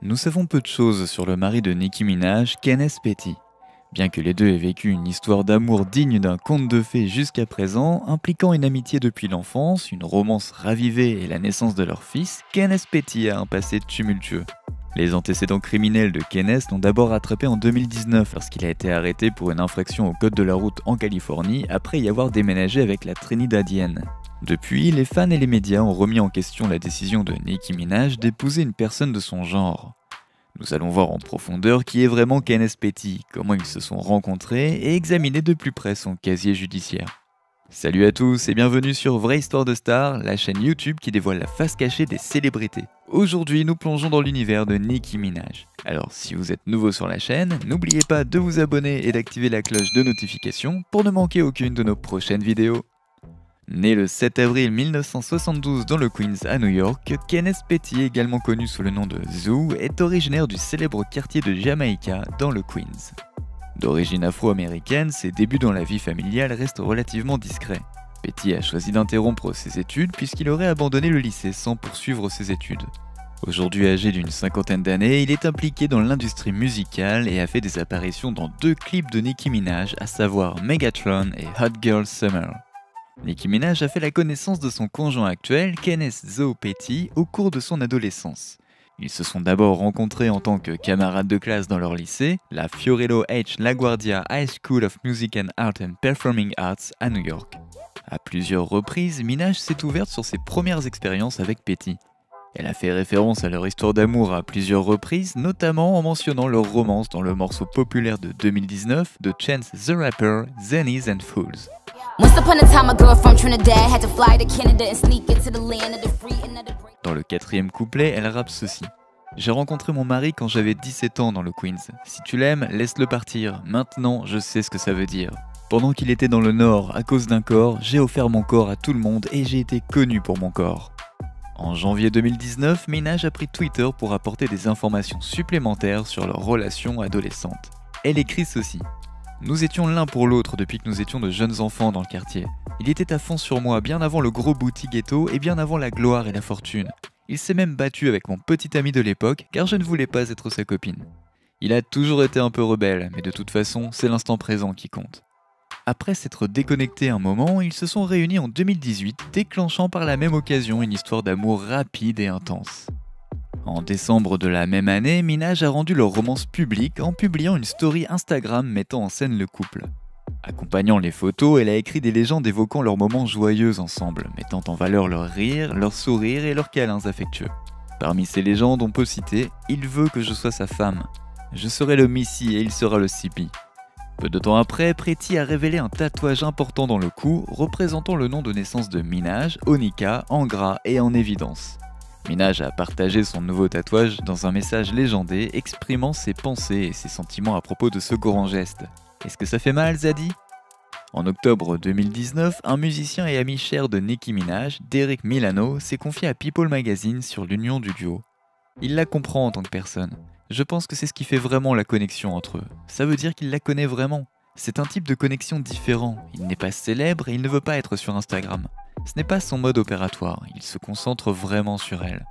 Nous savons peu de choses sur le mari de Nicki Minaj, Kenneth Petty. Bien que les deux aient vécu une histoire d'amour digne d'un conte de fées jusqu'à présent, impliquant une amitié depuis l'enfance, une romance ravivée et la naissance de leur fils, Kenneth Petty a un passé tumultueux. Les antécédents criminels de Kenneth l'ont d'abord attrapé en 2019 lorsqu'il a été arrêté pour une infraction au code de la route en Californie après y avoir déménagé avec la Trinidadienne. Depuis, les fans et les médias ont remis en question la décision de Nicki Minaj d'épouser une personne de son genre. Nous allons voir en profondeur qui est vraiment Kenneth Petty, comment ils se sont rencontrés et examiner de plus près son casier judiciaire. Salut à tous et bienvenue sur Vraie Histoire de Star, la chaîne YouTube qui dévoile la face cachée des célébrités. Aujourd'hui, nous plongeons dans l'univers de Nicki Minaj. Alors, si vous êtes nouveau sur la chaîne, n'oubliez pas de vous abonner et d'activer la cloche de notification pour ne manquer aucune de nos prochaines vidéos. Né le 7 avril 1972 dans le Queens à New York, Kenneth Petty, également connu sous le nom de Zoo, est originaire du célèbre quartier de Jamaica dans le Queens. D'origine afro-américaine, ses débuts dans la vie familiale restent relativement discrets. Petty a choisi d'interrompre ses études puisqu'il aurait abandonné le lycée sans poursuivre ses études. Aujourd'hui âgé d'une cinquantaine d'années, il est impliqué dans l'industrie musicale et a fait des apparitions dans 2 clips de Nicki Minaj, à savoir Megatron et Hot Girl Summer. Nicki Minaj a fait la connaissance de son conjoint actuel, Kenneth Zoo Petty, au cours de son adolescence. Ils se sont d'abord rencontrés en tant que camarades de classe dans leur lycée, la Fiorello H. LaGuardia High School of Music and Art and Performing Arts à New York. À plusieurs reprises, Minaj s'est ouverte sur ses premières expériences avec Petty. Elle a fait référence à leur histoire d'amour à plusieurs reprises, notamment en mentionnant leur romance dans le morceau populaire de 2019 de Chance the Rapper, Zennies and Fools. Dans le 4e couplet, elle rappe ceci. J'ai rencontré mon mari quand j'avais 17 ans dans le Queens. Si tu l'aimes, laisse-le partir. Maintenant, je sais ce que ça veut dire. Pendant qu'il était dans le Nord, à cause d'un corps, j'ai offert mon corps à tout le monde et j'ai été connu pour mon corps. En janvier 2019, Minaj a pris Twitter pour apporter des informations supplémentaires sur leur relation adolescente. Elle écrit ceci. Nous étions l'un pour l'autre depuis que nous étions de jeunes enfants dans le quartier. Il était à fond sur moi bien avant le gros bouti ghetto et bien avant la gloire et la fortune. Il s'est même battu avec mon petit ami de l'époque car je ne voulais pas être sa copine. Il a toujours été un peu rebelle, mais de toute façon, c'est l'instant présent qui compte. Après s'être déconnectés un moment, ils se sont réunis en 2018, déclenchant par la même occasion une histoire d'amour rapide et intense. En décembre de la même année, Minaj a rendu leur romance publique en publiant une story Instagram mettant en scène le couple. Accompagnant les photos, elle a écrit des légendes évoquant leurs moments joyeux ensemble, mettant en valeur leur rire, leur sourire et leurs câlins affectueux. Parmi ces légendes, on peut citer « Il veut que je sois sa femme »,« Je serai le Missy et il sera le Sippy ». Peu de temps après, Petty a révélé un tatouage important dans le cou, représentant le nom de naissance de Minaj, Onika, en gras et en évidence. Minaj a partagé son nouveau tatouage dans un message légendé exprimant ses pensées et ses sentiments à propos de ce grand geste. Est-ce que ça fait mal, Zadie? En octobre 2019, un musicien et ami cher de Nicki Minaj, Derek Milano, s'est confié à People Magazine sur l'union du duo. Il la comprend en tant que personne. Je pense que c'est ce qui fait vraiment la connexion entre eux. Ça veut dire qu'il la connaît vraiment. C'est un type de connexion différent. Il n'est pas célèbre et il ne veut pas être sur Instagram. Ce n'est pas son mode opératoire, il se concentre vraiment sur elle.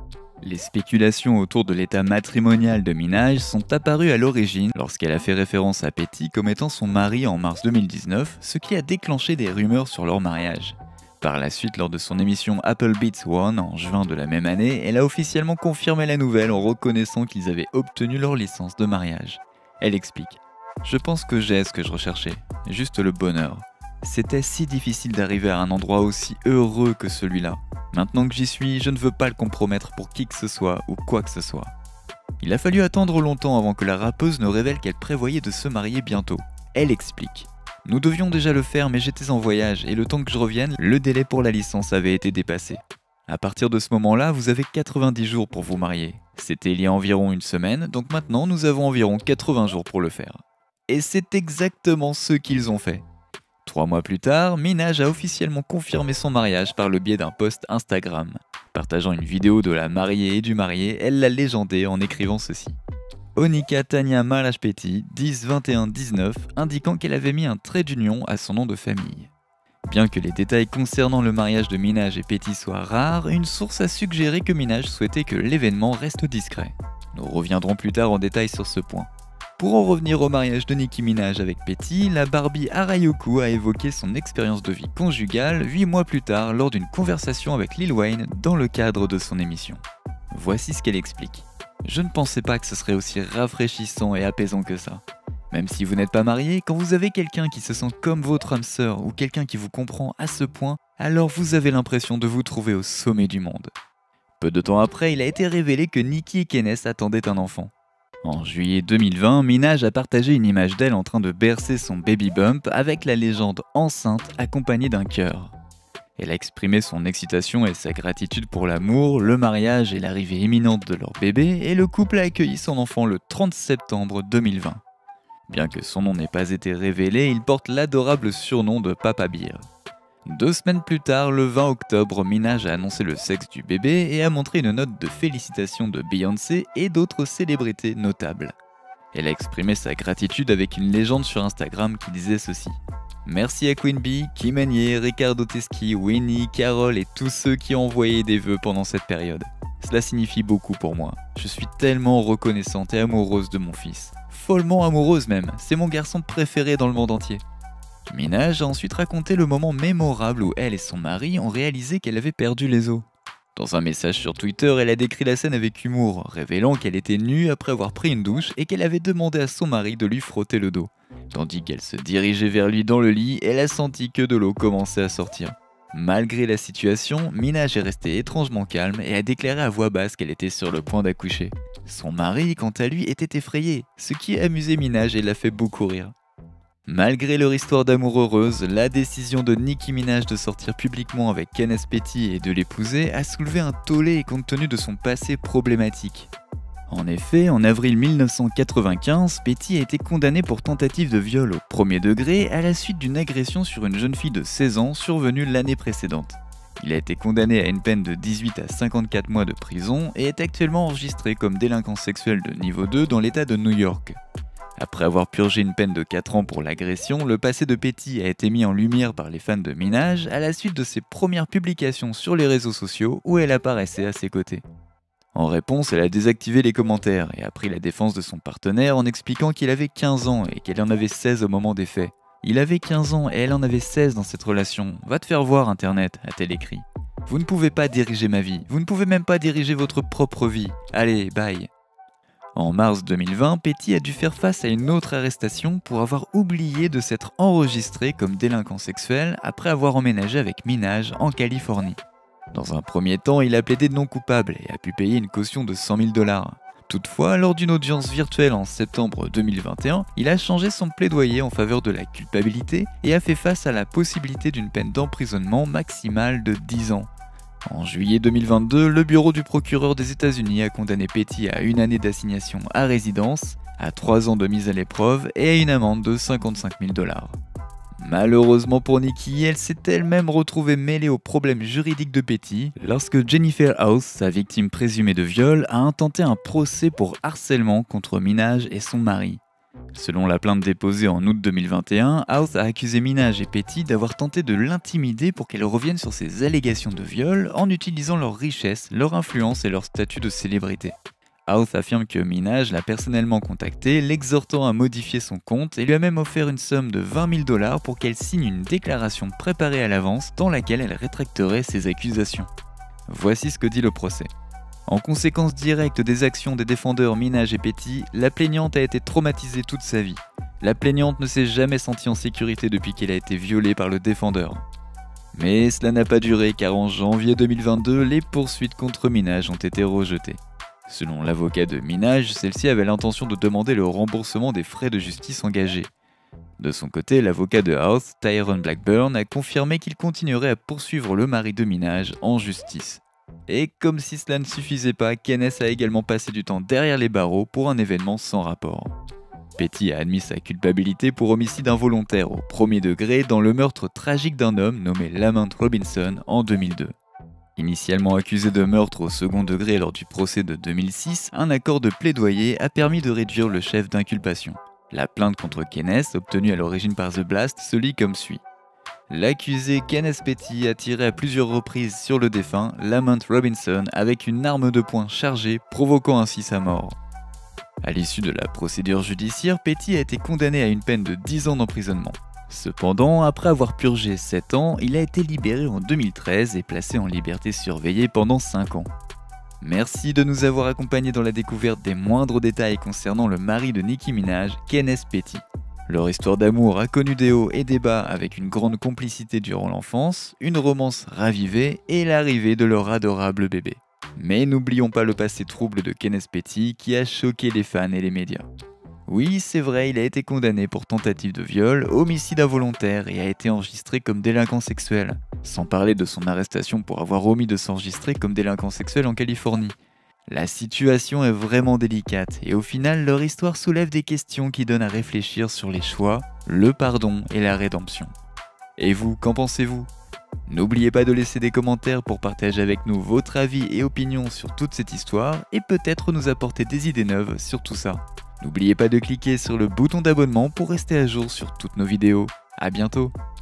Les spéculations autour de l'état matrimonial de Minaj sont apparues à l'origine lorsqu'elle a fait référence à Petty comme étant son mari en mars 2019, ce qui a déclenché des rumeurs sur leur mariage. Par la suite, lors de son émission Apple Beats One en juin de la même année, elle a officiellement confirmé la nouvelle en reconnaissant qu'ils avaient obtenu leur licence de mariage. Elle explique « Je pense que j'ai ce que je recherchais, juste le bonheur. C'était si difficile d'arriver à un endroit aussi heureux que celui-là. Maintenant que j'y suis, je ne veux pas le compromettre pour qui que ce soit ou quoi que ce soit. » Il a fallu attendre longtemps avant que la rappeuse ne révèle qu'elle prévoyait de se marier bientôt. Elle explique. Nous devions déjà le faire mais j'étais en voyage et le temps que je revienne, le délai pour la licence avait été dépassé. À partir de ce moment-là, vous avez 90 jours pour vous marier. C'était il y a environ une semaine, donc maintenant nous avons environ 80 jours pour le faire. Et c'est exactement ce qu'ils ont fait. 3 mois plus tard, Minaj a officiellement confirmé son mariage par le biais d'un post Instagram. Partageant une vidéo de la mariée et du marié, elle l'a légendé en écrivant ceci. Onika Tanya Minaj Petty, 10-21-19, indiquant qu'elle avait mis un trait d'union à son nom de famille. Bien que les détails concernant le mariage de Minaj et Petty soient rares, une source a suggéré que Minaj souhaitait que l'événement reste discret. Nous reviendrons plus tard en détail sur ce point. Pour en revenir au mariage de Nicki Minaj avec Petty, la Barbie Harajuku a évoqué son expérience de vie conjugale 8 mois plus tard lors d'une conversation avec Lil Wayne dans le cadre de son émission. Voici ce qu'elle explique. Je ne pensais pas que ce serait aussi rafraîchissant et apaisant que ça. Même si vous n'êtes pas marié, quand vous avez quelqu'un qui se sent comme votre âme sœur ou quelqu'un qui vous comprend à ce point, alors vous avez l'impression de vous trouver au sommet du monde. Peu de temps après, il a été révélé que Nicki et Kenneth attendaient un enfant. En juillet 2020, Minaj a partagé une image d'elle en train de bercer son baby bump avec la légende enceinte accompagnée d'un cœur. Elle a exprimé son excitation et sa gratitude pour l'amour, le mariage et l'arrivée imminente de leur bébé, et le couple a accueilli son enfant le 30 septembre 2020. Bien que son nom n'ait pas été révélé, il porte l'adorable surnom de Papa Bear. 2 semaines plus tard, le 20 octobre, Minaj a annoncé le sexe du bébé et a montré une note de félicitations de Beyoncé et d'autres célébrités notables. Elle a exprimé sa gratitude avec une légende sur Instagram qui disait ceci. Merci à Queen Bee, Kim Hanier, Ricardo Teschi, Winnie, Carole et tous ceux qui ont envoyé des vœux pendant cette période. Cela signifie beaucoup pour moi. Je suis tellement reconnaissante et amoureuse de mon fils. Follement amoureuse même, c'est mon garçon préféré dans le monde entier. Minaj a ensuite raconté le moment mémorable où elle et son mari ont réalisé qu'elle avait perdu les os. Dans un message sur Twitter, elle a décrit la scène avec humour, révélant qu'elle était nue après avoir pris une douche et qu'elle avait demandé à son mari de lui frotter le dos. Tandis qu'elle se dirigeait vers lui dans le lit, elle a senti que de l'eau commençait à sortir. Malgré la situation, Minaj est restée étrangement calme et a déclaré à voix basse qu'elle était sur le point d'accoucher. Son mari, quant à lui, était effrayé, ce qui a amusé Minaj et l'a fait beaucoup rire. Malgré leur histoire d'amour heureuse, la décision de Nicki Minaj de sortir publiquement avec Kenneth Petty et de l'épouser a soulevé un tollé compte tenu de son passé problématique. En effet, en avril 1995, Petty a été condamné pour tentative de viol au premier degré à la suite d'une agression sur une jeune fille de 16 ans survenue l'année précédente. Il a été condamné à une peine de 18 à 54 mois de prison et est actuellement enregistré comme délinquant sexuel de niveau 2 dans l'état de New York. Après avoir purgé une peine de 4 ans pour l'agression, le passé de Petty a été mis en lumière par les fans de Minaj à la suite de ses premières publications sur les réseaux sociaux où elle apparaissait à ses côtés. En réponse, elle a désactivé les commentaires et a pris la défense de son partenaire en expliquant qu'il avait 15 ans et qu'elle en avait 16 au moment des faits. Il avait 15 ans et elle en avait 16 dans cette relation. Va te faire voir Internet, a-t-elle écrit. Vous ne pouvez pas diriger ma vie, vous ne pouvez même pas diriger votre propre vie. Allez, bye. En mars 2020, Petty a dû faire face à une autre arrestation pour avoir oublié de s'être enregistré comme délinquant sexuel après avoir emménagé avec Minaj en Californie. Dans un premier temps, il a plaidé non coupable et a pu payer une caution de 100 000 $. Toutefois, lors d'une audience virtuelle en septembre 2021, il a changé son plaidoyer en faveur de la culpabilité et a fait face à la possibilité d'une peine d'emprisonnement maximale de 10 ans. En juillet 2022, le bureau du procureur des États-Unis a condamné Petty à 1 année d'assignation à résidence, à 3 ans de mise à l'épreuve et à une amende de 55 000 $. Malheureusement pour Nicki, elle s'est elle-même retrouvée mêlée aux problèmes juridiques de Petty lorsque Jennifer House, sa victime présumée de viol, a intenté un procès pour harcèlement contre Minaj et son mari. Selon la plainte déposée en août 2021, House a accusé Minaj et Petty d'avoir tenté de l'intimider pour qu'elle revienne sur ses allégations de viol en utilisant leur richesse, leur influence et leur statut de célébrité. House affirme que Minaj l'a personnellement contacté, l'exhortant à modifier son compte et lui a même offert une somme de 20 000 $ pour qu'elle signe une déclaration préparée à l'avance dans laquelle elle rétracterait ses accusations. Voici ce que dit le procès. En conséquence directe des actions des défendeurs Minaj et Petty, la plaignante a été traumatisée toute sa vie. La plaignante ne s'est jamais sentie en sécurité depuis qu'elle a été violée par le défendeur. Mais cela n'a pas duré car en janvier 2022, les poursuites contre Minaj ont été rejetées. Selon l'avocat de Minaj, celle-ci avait l'intention de demander le remboursement des frais de justice engagés. De son côté, l'avocat de House, Tyrone Blackburn, a confirmé qu'il continuerait à poursuivre le mari de Minaj en justice. Et comme si cela ne suffisait pas, Kenneth a également passé du temps derrière les barreaux pour un événement sans rapport. Petty a admis sa culpabilité pour homicide involontaire au premier degré dans le meurtre tragique d'un homme nommé Lamont Robinson en 2002. Initialement accusé de meurtre au second degré lors du procès de 2006, un accord de plaidoyer a permis de réduire le chef d'inculpation. La plainte contre Kenneth, obtenue à l'origine par The Blast, se lit comme suit. L'accusé Kenneth Petty a tiré à plusieurs reprises sur le défunt, Lamont Robinson, avec une arme de poing chargée, provoquant ainsi sa mort. À l'issue de la procédure judiciaire, Petty a été condamné à une peine de 10 ans d'emprisonnement. Cependant, après avoir purgé 7 ans, il a été libéré en 2013 et placé en liberté surveillée pendant 5 ans. Merci de nous avoir accompagnés dans la découverte des moindres détails concernant le mari de Nicki Minaj, Kenneth Petty. Leur histoire d'amour a connu des hauts et des bas avec une grande complicité durant l'enfance, une romance ravivée et l'arrivée de leur adorable bébé. Mais n'oublions pas le passé trouble de Kenneth Petty qui a choqué les fans et les médias. Oui, c'est vrai, il a été condamné pour tentative de viol, homicide involontaire et a été enregistré comme délinquant sexuel. Sans parler de son arrestation pour avoir omis de s'enregistrer comme délinquant sexuel en Californie. La situation est vraiment délicate et au final leur histoire soulève des questions qui donnent à réfléchir sur les choix, le pardon et la rédemption. Et vous, qu'en pensez-vous ? N'oubliez pas de laisser des commentaires pour partager avec nous votre avis et opinion sur toute cette histoire et peut-être nous apporter des idées neuves sur tout ça. N'oubliez pas de cliquer sur le bouton d'abonnement pour rester à jour sur toutes nos vidéos. À bientôt!